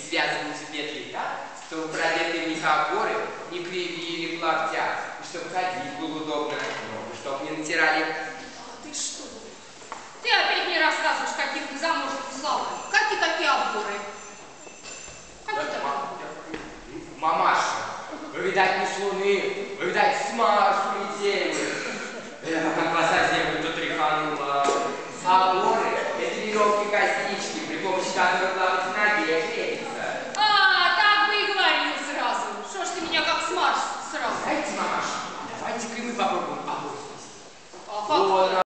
связываются петли так, чтобы продетые в них опоры не кривили в локтях, и чтобы ходить было удобно, ногу, чтобы не натирали. А ты что? Ты опять мне рассказываешь каких-то заморских слов. Какие такие опоры? Какие такие опоры? Мамаша, вы, видать, не с Луны, вы, видать, с Марса улетели. Как вас за землю тут тряхануло. Опоры — это веревки-косички, при помощи которых плавать в ноге крепится. А, так бы и говорил сразу. Что ж ты меня как с Марса сразу? Знаете, мамаша, давайте-ка мы попробуем обои. А как?